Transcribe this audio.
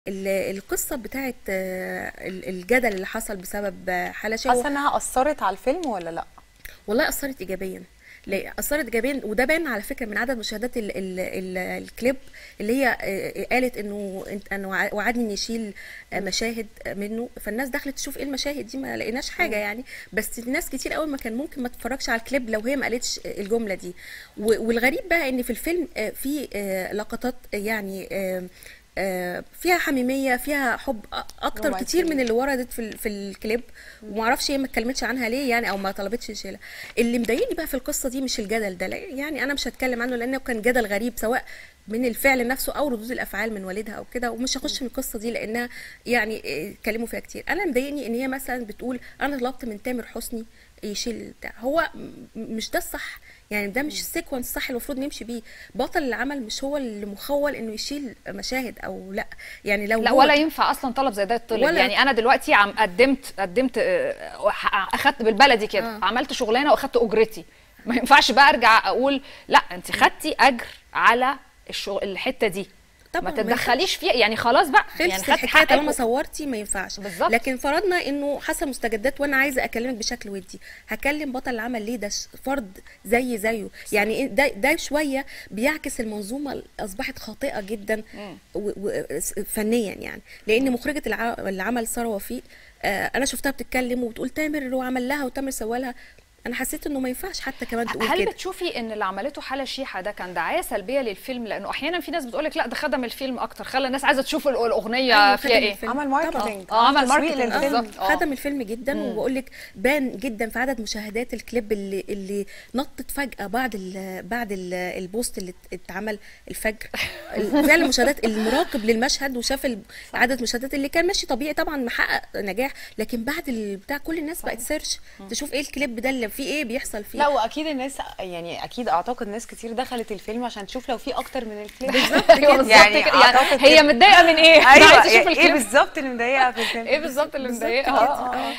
القصة بتاعت الجدل اللي حصل بسبب حالة حاسه شو. انها اثرت على الفيلم ولا لا؟ والله أثرت إيجابيا. لا، أثرت إيجابيا، وده بان على فكرة من عدد مشاهدات الكليب اللي هي قالت إنه وعدني إن يشيل مشاهد منه، فالناس دخلت تشوف إيه المشاهد دي، ما لقيناش حاجة يعني. بس الناس كتير قوي ما كان ممكن ما تتفرجش على الكليب لو هي ما قالتش الجملة دي. والغريب بقى إن في الفيلم في لقطات يعني فيها حميميه، فيها حب اكتر كتير من رومانسيه. اللي وردت في الكليب. ومعرفش هي ما اتكلمتش عنها ليه يعني، او ما طلبتش يشيلها. اللي مضايقني بقى في القصه دي مش الجدل ده، يعني انا مش هتكلم عنه لانه كان جدل غريب، سواء من الفعل نفسه او ردود الافعال من والدها او كده، ومش هخش في القصه دي لانها يعني اتكلموا فيها كتير. انا مضايقني ان هي مثلا بتقول انا طلبت من تامر حسني يشيل بتاع. هو مش ده الصح يعني، ده مش السيكونس الصح المفروض نمشي بيه. بطل العمل مش هو اللي مخول انه يشيل مشاهد او لا. يعني لو لا، هو ولا ينفع اصلا طلب زي ده يطلب. ولا يعني انا دلوقتي قدمت اخدت بالبلدي كده، عملت شغلانه واخدت اجرتي. ما ينفعش بقى ارجع اقول لا انت خدتي اجر على الشغل الحته دي، ما طبعا تتدخليش فيها يعني. خلاص بقى يعني خلصت خدتي الحكايه طالما حقك. صورتي ما ينفعش. بالظبط. لكن فرضنا انه حصل مستجدات وانا عايزه اكلمك بشكل ودي، هكلم بطل العمل ليه؟ ده فرد زيه يعني. ده شويه بيعكس المنظومه اللي اصبحت خاطئه جدا فنيا يعني. لان مخرجه العمل ساره وفيق انا شفتها بتتكلم وبتقول تامر هو عمل لها وتامر سوى لها. انا حسيت انه ما ينفعش حتى كمان تقول هل كده. بتشوفي ان اللي عملته حالة شيحة ده كان دعاية سلبية للفيلم؟ لانه احيانا في ناس بتقولك لا ده خدم الفيلم اكتر، خلى الناس عايزه تشوف الاغنيه أيوة، فيها خدم ايه. الفيلم. عمل ماركتنج. عمل تسويق ماركتنج للفيلم. بالظبط. خدم الفيلم جدا. وبقول لك بان جدا في عدد مشاهدات الكليب اللي نطت فجأة بعد البوست اللي اتعمل الفجر. فعلا المشاهدات، المراقب للمشهد وشاف عدد المشاهدات اللي كان ماشي طبيعي طبعا محقق نجاح، لكن بعد البتاع كل الناس بقت سيرش تشوف ايه الكليب ده اللي فيه ايه بيحصل فيه. لا، واكيد الناس يعني اكيد اعتقد ناس كتير دخلت الفيلم عشان تشوف لو في اكتر من الكليب. بالظبط أيوة كده. بالظبط يعني كده. أعتقد هي كده. متضايقه من ايه؟ ايوه، عايزه تشوف ايه الكليب. بالظبط اللي مضايقها في الفيلم؟ ايه بالظبط اللي بالظبط مضايقها؟ كده.